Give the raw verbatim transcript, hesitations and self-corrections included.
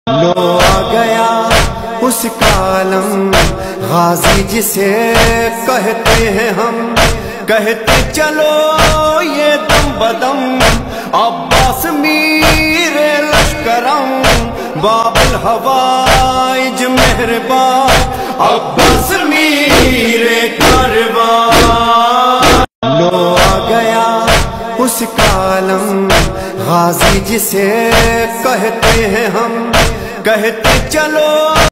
लो आ गया उस कालम गाजी जिसे कहते हैं हम, कहते चलो ये दम बदम अब्बास मीरे लश्करम, बाबुल हवाइज मेहरबान अब्बास मीरे कारवां। लो आ गया उस कालम गाजी जिसे कहते हैं हम, कहते चलो